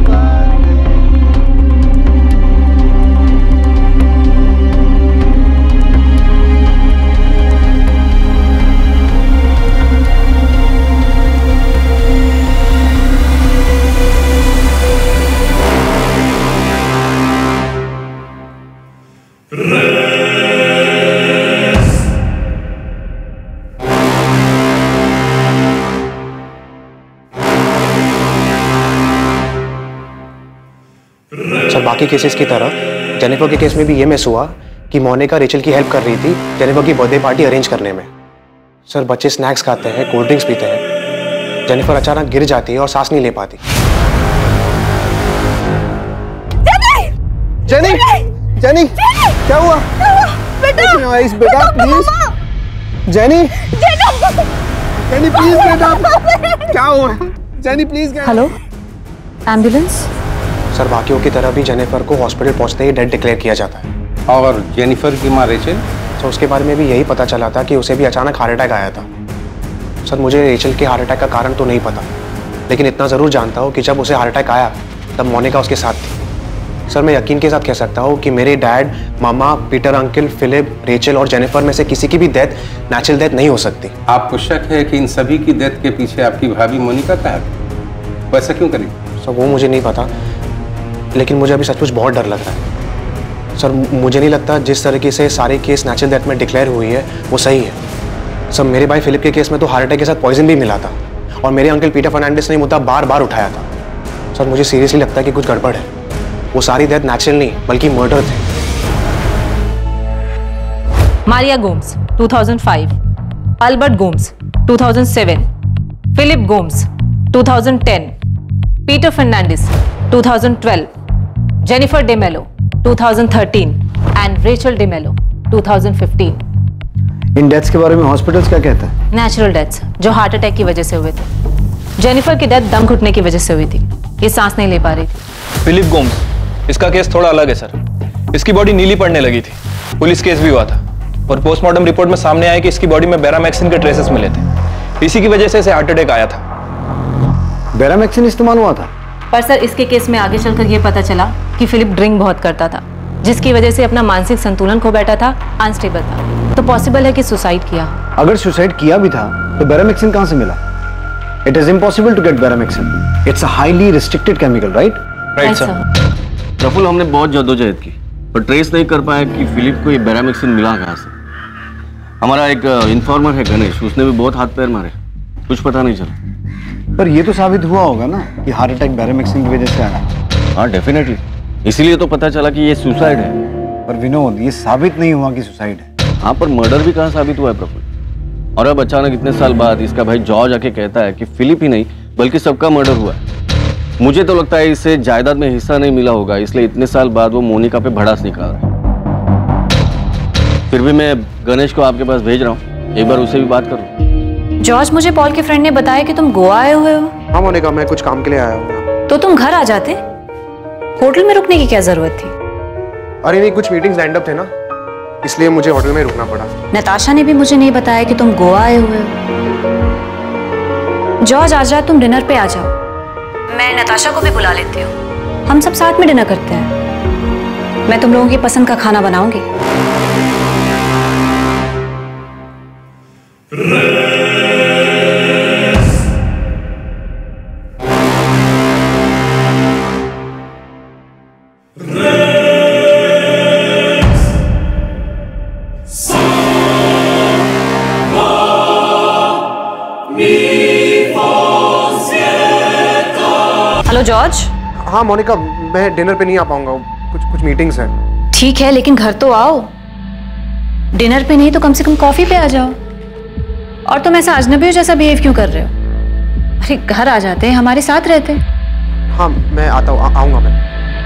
sir, बाकी केसेस की तरह जेनिफर के केस में भी ये मिस हुआ कि मोनिका रेचल की हेल्प कर रही थी जेनिफर की बर्थडे पार्टी अरेंज करने में। सर, बच्चे स्नैक्स खाते हैं, कोल्ड ड्रिंक्स पीते हैं, जेनिफर अचानक गिर जाती है और सांस नहीं ले पाती। जेनी, जेनी, क्या हुआ? बेटा, बेटा प्लीज। जेनी, जेनी प्लीज बेटा, क्या हुआ? Jenny please. Hello, ambulance? Sir, बाकियों की तरह भी जेनिफर को हॉस्पिटल पहुंचते ही डेड डिक्लेयर किया जाता है। और जेनिफर की मां रेचल? सर, उसके बारे में भी यही पता चला था कि उसे भी अचानक हार्ट अटैक आया था। सर, मुझे रेचल के हार्ट अटैक का कारण तो नहीं पता, लेकिन इतना ज़रूर जानता हूँ कि जब उसे हार्ट अटैक आया तब मोनिका उसके साथ थी। सर, मैं यकीन के साथ कह सकता हूँ कि मेरे dad, mama, Peter uncle, Philip, Rachel और जेनिफर में से किसी की भी डेथ नेचुरल डेथ नहीं हो सकती। आपको शक है कि इन सभी की डेथ के पीछे आपकी भाभी मोनिका का है? वैसा क्यों करी? सर, वो मुझे नहीं पता, लेकिन मुझे अभी सचमुच बहुत डर लग रहा है। सर मुझे नहीं लगता जिस तरीके से सारे केस नेचुरल डेथ में डिक्लेयर हुई है वो सही है। सर मेरे भाई फिलिप के केस में तो हार्ट अटैक के साथ पॉइजन भी मिला था और मेरे अंकल पीटर फर्नांडिस ने मुद्दा बार बार उठाया था। सर मुझे सीरियसली लगता है कि कुछ गड़बड़ है। वो सारी डेथ नेचुरल नहीं बल्कि मर्डर थे। Maria Gomes two thousand five, Albert Gomes two thousand seven, Philip Gomes two thousand ten, Peter Fernandes two thousand twelve, Jennifer D'Mello two thousand thirteen and Rachel D'Mello two thousand fifteen. इन deaths के बारे में hospitals क्या कहते हैं? Natural deaths जो heart attack की वजह से हुए थे। जेनिफर की डेथ दम घुटने की वजह से हुई थी, ये सांस नहीं ले पा रही थी। फिलिप गोम्स, इसका केस थोड़ा अलग है सर। इसकी बॉडी नीली पड़ने लगी थी, पुलिस केस भी हुआ था और पोस्टमार्टम रिपोर्ट में सामने आया कि इसकी बॉडी में बेरामैक्सिन के ट्रेसेस मिले थे। इसी की वजह से इसे हार्ट अटैक आया था। बेरामैक्सिन इस्तेमाल हुआ था? पर सर इसके केस में आगे चलकर यह पता चला कि फिलिप ड्रिंक बहुत करता था, जिसकी वजह से अपना मानसिक संतुलन खो बैठा था, अनस्टेबल था। तो पॉसिबल है कि सुसाइड किया। अगर सुसाइड किया भी था तो बेरामैक्सिन कहां से मिला? It is impossible to get बेरामैक्सिन। It's a highly restricted chemical, right? Right sir. Praful, हमने बहुत जद्दोजहद की पर ट्रेस नहीं कर पाया कि फिलिप को ये बेरामैक्सिन मिला कहां से। हमारा एक इन्फॉर्मर है गणेश, उसने भी बहुत हाथ पैर मारे, कुछ पता नहीं चला। पर ये तो साबित हुआ होगा ना कि हार्ट अटैक बेरामैक्सिन की वजह से आया। हाँ डेफिनेटली, इसीलिए तो पता चला कि ये सुसाइड है। पर विनोद, ये साबित नहीं हुआ कि सुसाइड है। हाँ, पर मर्डर भी कहाँ साबित हुआ है प्रफुल्ल? और अब अचानक इतने साल बाद इसका भाई जॉर्ज आके कहता है कि फिलिप ही नहीं बल्कि सबका मर्डर हुआ है। मुझे तो लगता है इसे जायदाद में हिस्सा नहीं मिला होगा, इसलिए इतने साल बाद वो मोनिका पे भड़ास निकाल रहा है। फिर भी मैं गणेश को आपके पास भेज रहा हूँ, एक बार उससे भी बात करो। जॉर्ज, मुझे पॉल के फ्रेंड ने बताया कि तुम गोवा आए हुए हो। हाँ मोनिका, मैं कुछ काम के लिए आया हूँ। तो तुम घर आ जाते, होटल में रुकने की क्या जरूरत थी? अरे नहीं, कुछ मीटिंग्स लाइंड अप थे ना, इसलिए मुझे होटल में रुकना पड़ा। नताशा ने भी मुझे नहीं बताया कि तुम गोवा आए हुए हो। जॉर्ज, आज रात तुम डिनर पे आ जाओ, मैं नताशा को भी बुला लेती हूँ, हम सब साथ में डिनर करते हैं। मैं तुम लोगों की पसंद का खाना बनाऊंगी। Hello George. हाँ मोनिका, मैं डिनर पे नहीं आ पाऊंगा, कुछ कुछ मीटिंग्स हैं। ठीक है, लेकिन घर तो आओ। डिनर पे नहीं तो कम से कम कॉफी पे आ जाओ। और तुम ऐसा अजनबियों जैसा बिहेव क्यों कर रहे हो? अरे घर आ जाते, हमारे साथ रहते। हाँ मैं आता हूँ, आऊंगा मैं।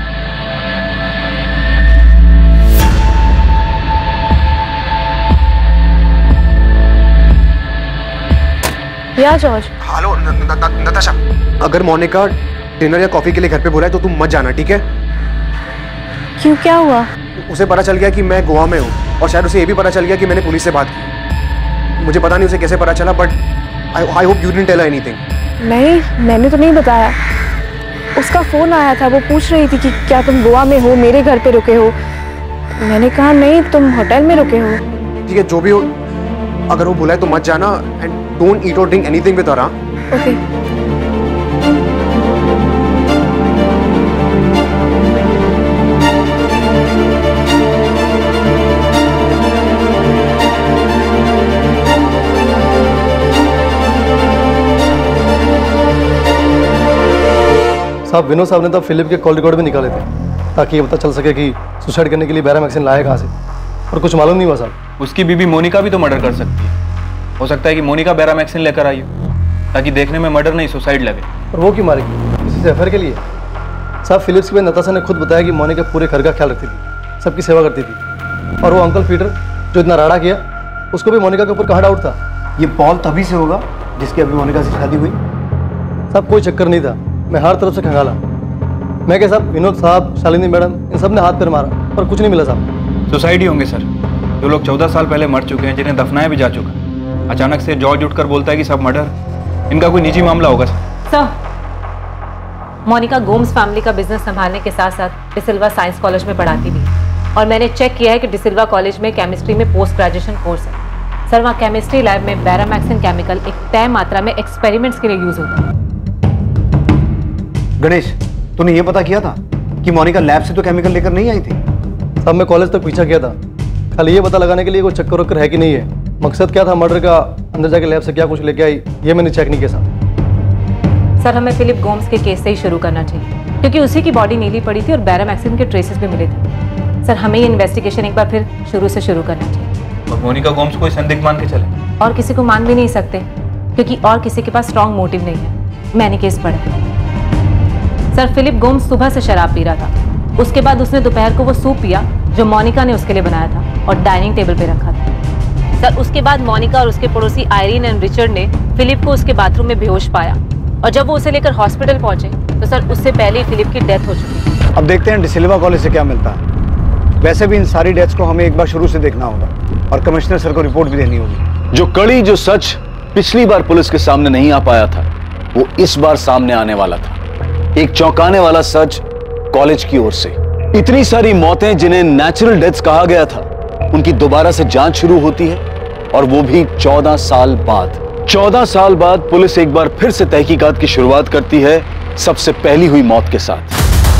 या जॉर्ज। हेलो नताशा, अगर मोनिका डिनर या कॉफी के लिए घर पे बुलाए तो तुम मत जाना, ठीक है? क्यों, क्या हुआ? उसे पता चल गया कि मैं गोवा में हूँ और शायद उसे ये भी पता चल गया कि मैंने पुलिस से बात की। मुझे पता नहीं उसे कैसे पता चला, but I hope you didn't tell her anything. नहीं, मैंने तो नहीं बताया। उसका फोन आया था, वो पूछ रही थी कि क्या तुम गोवा में हो, मेरे घर पे रुके हो। मैंने कहा नहीं, तुम होटल में रुके हो। ठीक है, जो भी हो, अगर वो बुलाए तो मत जाना एंड डोंट ईट और drink anything with her. Okay. साहब, विनोद साहब ने तब फिलिप के कॉल रिकॉर्ड भी निकाले थे ताकि ये पता चल सके कि सुसाइड करने के लिए बेरामैक्सिन लाया कहाँ से, और कुछ मालूम नहीं हुआ साहब। उसकी बीबी मोनिका भी तो मर्डर कर सकती है। हो सकता है कि मोनिका बेरामैक्सिन लेकर आई हो ताकि देखने में मर्डर नहीं सुसाइड लगे। और वो क्यों मारेगी? किसी से अफेयर के लिए? साहब, फिलिप्स की नताशा ने खुद बताया कि मोनिका पूरे घर का ख्याल रखती थी, सबकी सेवा करती थी। और वो अंकल पीटर जो इतना राड़ा किया, उसको भी मोनिका के ऊपर कहाँ डाउट था? ये पॉल तभी से होगा जिसकी अभी मोनिका से शादी हुई। साहब, कोई चक्कर नहीं था, मैं हर तरफ से खंगाला। मैं क्या साहब, विनोद साहब, शालिनी मैडम, इन सब ने हाथ पैर मारा पर कुछ नहीं मिला साहब। सुसाइड ही होंगे सर। जो लोग चौदह साल पहले मर चुके हैं, जिन्हें दफनाया भी जा चुका, अचानक से जॉर्ज उठकर बोलता है कि सब मर्डर, इनका कोई निजी मामला होगा sir. Sir, Monica Gomes family का बिजनेस संभालने के साथ साथ डिसिल्वा साइंस कॉलेज में पढ़ाती भी है और मैंने चेक किया है कि डिसिल्वा कॉलेज में केमिस्ट्री में पोस्ट ग्रेजुएशन कोर्स है। सर, वहाँ केमिस्ट्री लैब में बेरामैक्सिन केमिकल एक तय मात्रा में एक्सपेरिमेंट्स के लिए यूज होता है। गणेश, तूने ये पता किया था कि मोनिका लैब से तो केमिकल लेकर नहीं आई थी? साहब मैं कॉलेज तक पीछा किया था, खाली ये पता लगाने के लिए कोई चक्कर वक्कर है कि नहीं है। मकसद क्या था मर्डर का, अंदर जाके लैब से क्या कुछ लेके आई, ये मैंने चेक नहीं किया साहब। सर हमें फिलिप गोम्स के केस से ही शुरू करना चाहिए, क्योंकि उसी की बॉडी नीली पड़ी थी और बैरामैक्सिन के ट्रेसेस भी मिले थे। सर हमें ये इन्वेस्टिगेशन एक बार फिर शुरू से शुरू करना चाहिए। और मोनिका गोम्स को संदिग्ध मान के चले? और किसी को मान भी नहीं सकते, क्योंकि और किसी के पास स्ट्रॉन्ग मोटिव नहीं है। मैंने केस पढ़ा। सर फिलिप गोम्स सुबह से शराब पी रहा था, उसके बाद उसने दोपहर को वो सूप पिया जो मोनिका ने उसके लिए बनाया था और डाइनिंग टेबल पे रखा था। सर उसके बाद मोनिका और उसके पड़ोसी आयरीन एंड रिचर्ड ने फिलिप को उसके बाथरूम में बेहोश पाया, और जब वो उसे लेकर हॉस्पिटल पहुंचे तो सर उससे पहले ही फिलिप की डेथ हो चुकी है। अब देखते हैं डिसिल्वा कॉलेज से क्या मिलता है। वैसे भी इन सारी डेथ्स को हमें एक बार शुरू से देखना होगा और कमिश्नर सर को रिपोर्ट भी देनी होगी। जो कड़ी जो सच पिछली बार पुलिस के सामने नहीं आ पाया था, वो इस बार सामने आने वाला था। एक चौंकाने वाला सच कॉलेज की ओर से। इतनी सारी मौतें जिन्हें नेचुरल डेथ्स कहा गया था, उनकी दोबारा से जांच शुरू होती है, और वो भी चौदह साल बाद। चौदह साल बाद पुलिस एक बार फिर से तहकीकात की शुरुआत करती है, सबसे पहली हुई मौत के साथ।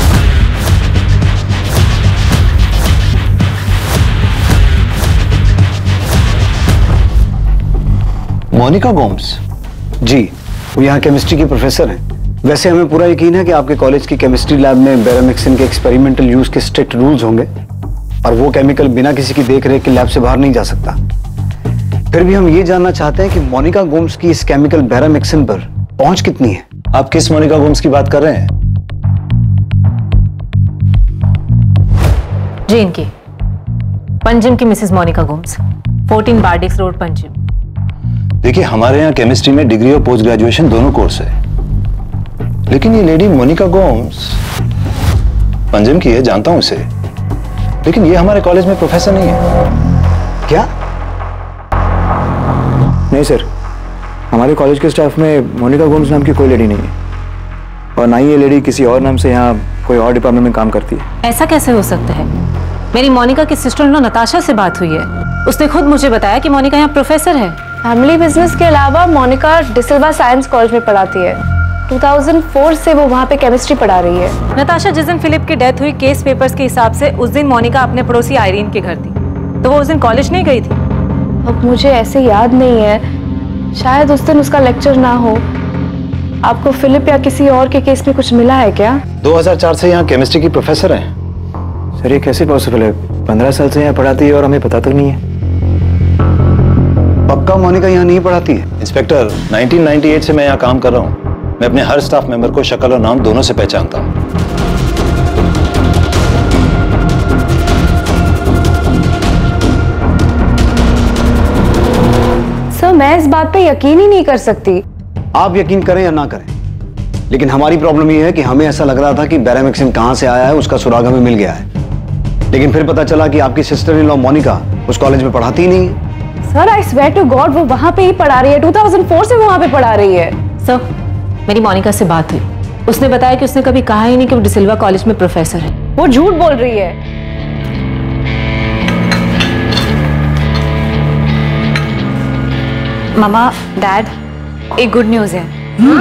मोनिका गोम्स? जी, वो यहाँ केमिस्ट्री की प्रोफेसर हैं। वैसे हमें पूरा यकीन है कि आपके कॉलेज की केमिस्ट्री लैब में बैरामैक्सिन के एक्सपेरिमेंटल यूज के स्ट्रिक्ट रूल्स होंगे, और वो केमिकल बिना किसी की देखरेख के लैब से बाहर नहीं जा सकता। फिर भी हम ये जानना चाहते हैं कि मोनिका गोम्स की इस केमिकल बैरामैक्सिन पर पहुंच कितनी है। आप किस मोनिका गोम्स की बात कर रहे हैं? जी इनकी, पंजिम की Mrs Monica Gomes, fourteen Bardez road Panjim. देखिए हमारे यहाँ केमिस्ट्री में डिग्री और पोस्ट ग्रेजुएशन दोनों कोर्स है, लेकिन ये लेडी मोनिका गोम्स पंजिम की है, जानता हूं इसे, लेकिन ये हमारे कॉलेज में प्रोफेसर नहीं है। क्या? नहीं सर, हमारे कॉलेज के स्टाफ में मोनिका गोम्स नाम की कोई लेडी नहीं है, और ना ही ये लेडी किसी और नाम से यहाँ कोई और डिपार्टमेंट में काम करती है। ऐसा कैसे हो सकता है? मेरी मोनिका की सिस्टर इन लॉ नताशा से बात हुई है, उसने खुद मुझे बताया कि मोनिका यहाँ प्रोफेसर है। फैमिली बिजनेस के अलावा मोनिका डिसिल्वा साइंस कॉलेज में पढ़ाती है। दो हज़ार चार से वो वहाँ पे केमिस्ट्री पढ़ा रही है। नताशा जिस दिन फिलिप की डेथ हुई, केस पेपर्स के हिसाब से उस दिन मोनिका अपने पड़ोसी आयरीन के घर थी, तो वो उस दिन कॉलेज नहीं गई थी। अब मुझे ऐसे याद नहीं है, शायद उस दिन उसका लेक्चर ना हो। आपको फिलिप या किसी और के केस में कुछ मिला है क्या? दो हज़ार चार से यहाँ केमिस्ट्री की प्रोफेसर हैं। सर ये कैसे पॉसिबल है? पंद्रह साल से यहाँ पढ़ाती है और हमें पता तक नहीं है। पक्का मोनिका यहाँ नहीं पढ़ाती है? इंस्पेक्टर, उन्नीस सौ अट्ठानवे से मैं यहाँ काम कर रहा हूँ। मैं अपने हर स्टाफ मेंबर को शक्ल और नाम दोनों से पहचानता हूँ। सर मैं इस बात पे यकीन ही नहीं कर सकती। आप यकीन करें या ना करें, लेकिन हमारी प्रॉब्लम ये है कि हमें ऐसा लग रहा था कि बैरामैक्सिन कहां से आया है उसका सुराग हमें मिल गया है, लेकिन फिर पता चला कि आपकी सिस्टर इन लॉ मोनिका उस कॉलेज में पढ़ाती ही नहीं है। Sir I swear to God वो वहां पे ही पढ़ा रही है। दो हज़ार चार से वो वहां पे पढ़ा रही है। सर मेरी मोनिका से बात हुई, उसने बताया कि उसने कभी कहा ही नहीं कि वो डिसिल्वा कॉलेज में प्रोफेसर है। वो झूठ बोल रही है। मामा, डैड, एक गुड न्यूज है।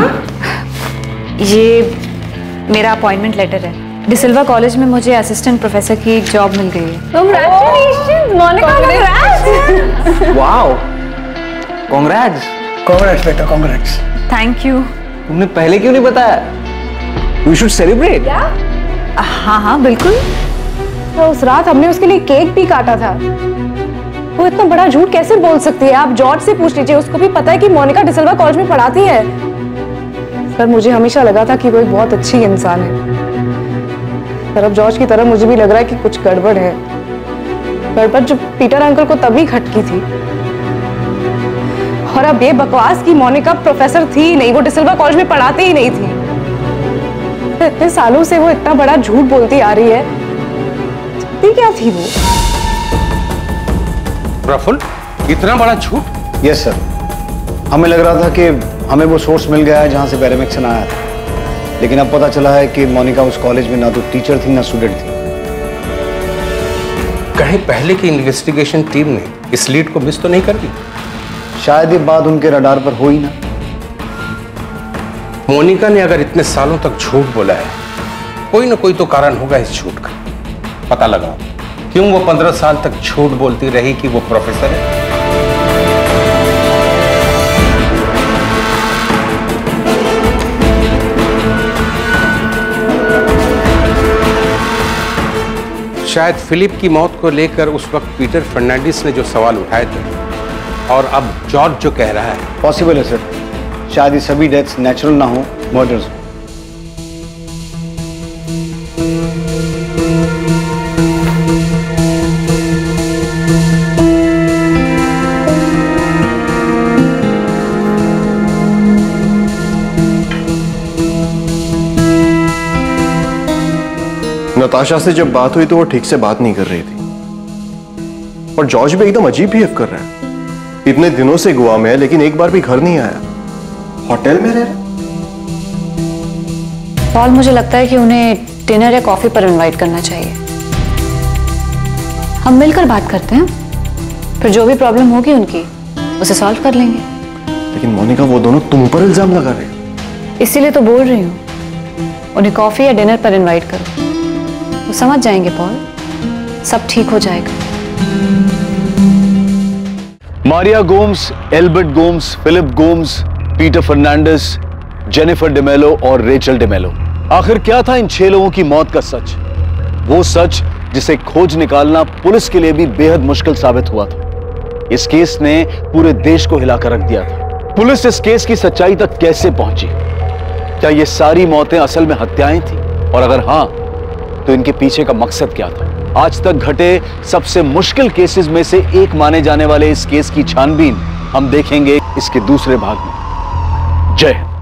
ये मेरा अपॉइंटमेंट लेटर है। डिसिल्वा कॉलेज में मुझे असिस्टेंट प्रोफेसर की जॉब मिल गई है। Congratulations, Monica, congrats! Wow, congrats, congrats बेटा, कांग्रेट्स। Thank you. तुमने पहले क्यों नहीं बताया? We should celebrate. क्या? हाँ हाँ बिल्कुल। तो उस रात हमने उसके लिए केक भी काटा था। वो इतना बड़ा झूठ कैसे बोल सकती है? आप जॉर्ज से पूछ लीजिए, उसको भी पता है कि मोनिका डिसिल्वा कॉलेज में पढ़ाती है। पर मुझे हमेशा लगा था कि वो एक बहुत अच्छी इंसान है, पर अब जॉर्ज की तरह मुझे भी लग रहा है कि कुछ गड़बड़ है। गड़बड़ जो पीटर अंकल को तभी खटकी थी, और अब ये बकवास की मोनिका प्रोफेसर थी ही नहीं, वो डिसिल्वा कॉलेज में पढ़ाती ही नहीं थी। तो इतने सालों से वो इतना बड़ा झूठ बोलती आ रही है, चाहती क्या थी वो? प्रफुल्ल, इतना बड़ा झूठ? यस सर, हमें लग रहा था कि हमें वो सोर्स मिल गया है जहां से बैरामैक्सिन आया था, लेकिन अब पता चला है कि मोनिका उस कॉलेज में ना तो टीचर थी ना स्टूडेंट थी। कहीं पहले की इन्वेस्टिगेशन टीम ने इस लीड को मिस तो नहीं कर दी? शायद ये बात उनके रडार पर हो ही ना। मोनिका ने अगर इतने सालों तक झूठ बोला है, कोई ना कोई तो कारण होगा इस झूठ का। पता लगाओ क्यों वो पंद्रह साल तक झूठ बोलती रही कि वो प्रोफेसर है? शायद फिलिप की मौत को लेकर उस वक्त पीटर फर्नांडिस ने जो सवाल उठाए थे और अब जॉर्ज जो कह रहा है, पॉसिबल है सर। शायद ये सभी डेथ्स नेचुरल ना हो, मर्डर्स हो। नताशा से जब बात हुई तो वो ठीक से बात नहीं कर रही थी और जॉर्ज भी एकदम अजीब बिहेव कर रहा है। इतने दिनों से गोवा में है लेकिन एक बार भी घर नहीं आया, होटल में रह रहा। पॉल, मुझे लगता है कि उन्हें डिनर या कॉफी पर इनवाइट करना चाहिए। हम मिलकर बात करते हैं, फिर जो भी प्रॉब्लम होगी उनकी उसे सॉल्व कर लेंगे। लेकिन मोनिका, वो दोनों तुम पर इल्जाम लगा रहे हैं। इसीलिए तो बोल रही हूँ, उन्हें कॉफी या डिनर पर इनवाइट करो, वो समझ जाएंगे पॉल, सब ठीक हो जाएगा। Maria Gomes, Albert Gomes, Philip Gomes, Peter Fernandes, Jennifer D'Mello और रेचल डेमेलो। आखिर क्या था इन छह लोगों की मौत का सच? वो सच जिसे खोज निकालना पुलिस के लिए भी बेहद मुश्किल साबित हुआ था। इस केस ने पूरे देश को हिलाकर रख दिया था। पुलिस इस केस की सच्चाई तक कैसे पहुंची? क्या ये सारी मौतें असल में हत्याएं थी? और अगर हां, तो इनके पीछे का मकसद क्या था? आज तक घटे सबसे मुश्किल केसेस में से एक माने जाने वाले इस केस की छानबीन हम देखेंगे इसके दूसरे भाग में। जय हिंद।